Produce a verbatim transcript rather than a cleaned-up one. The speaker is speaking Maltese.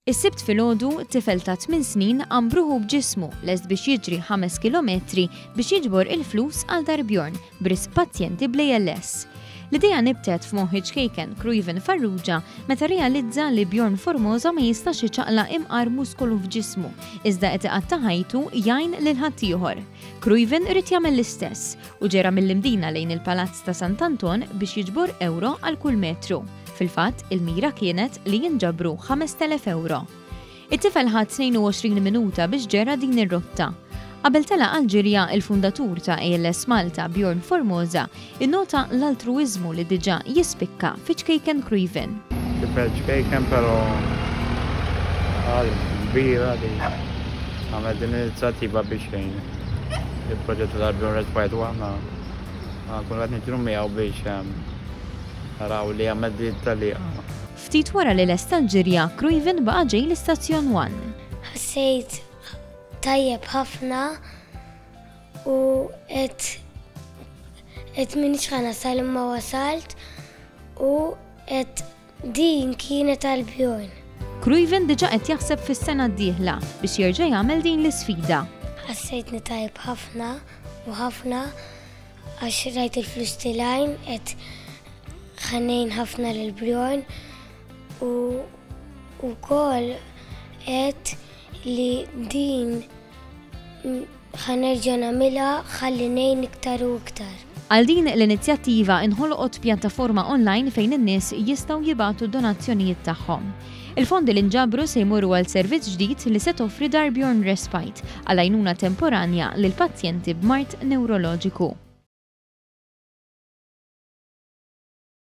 Is-sibt filgħodu tifel ta' tmien snin għambruħu b'ġismu lest biex jiġri ħames kilometri biex jiġbor il-flus għal dar Bjorn b'risq pazjenti bl-A L S. L-idea nibtet f'moħħ Kejken Cruyven Farrugia meta realizza li Bjorn Formosa ma jistax iċaqla imqar muskolu f'ġismu, iżda qed iqatta' ħajtu jgħin lil ħaddieħor. Cruyven irid jagħmel l-istess u ġera mill-imdina lejn il-Palazz ta' Sant'Anton biex jiġbor euro għal kull metru. Fil-fatt, il-mira kienet li jinġabru ħames telef euro. It-tifel ħadd tnejn u għoxrin minuta biex ġera din ir-rotta. Qabel tela Alġirja il-fundatur ta' A L S Malta Bjorn Formosa innota l-altruiżmu li diġà jispikka fi Kejken Cruyven. Tifel Kejken però għal kbira li għamel din l-inizjattiva biex jgħin il-proġett tal-Bjorn Respite għandna kun qed niġru miegħu biex naraw li għamel din tal-liqa. Ftit wara li lest Alġirja Cruyven baqa' ġej l-istazzjon one. Ħassejt tajjeb ħafna u qed qed minix ħanasal imma wasalt u qed din kienet għal Bjorn. Cruyven diġà qed jaħseb fis-sena d-dieħla biex jerġa' jagħmel din l-isfida. Ħassejtni tajjeb ħafna u ħafna għax rajt il-flus tilajn qed ħanejn ħafna lil Bjorn u wkoll qed li din ħanerġa' nagħmilha ħalli ngħin iktar u iktar. Għal din l-inizjattiva inħolqot pjattaforma online fejn in-nies jistgħu jibagħtu donazzjonijiet tagħhom. Il-fondi li nġabru se jmorru għal servizz ġdid li se toffri dar Bjorn Respite għal għajnuna temporanja lil pazjenti b'mart newroloġiku.